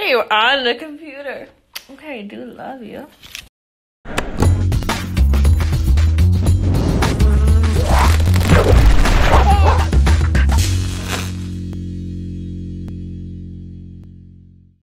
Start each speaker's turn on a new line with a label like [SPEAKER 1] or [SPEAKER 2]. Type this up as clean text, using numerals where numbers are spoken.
[SPEAKER 1] you're on the computer. Okay, I do love you.